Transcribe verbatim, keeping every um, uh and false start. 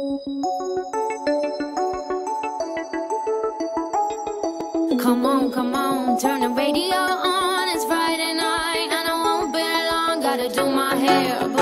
Come on, come on, turn the radio on. It's Friday night and I won't be long. Gotta do my hair.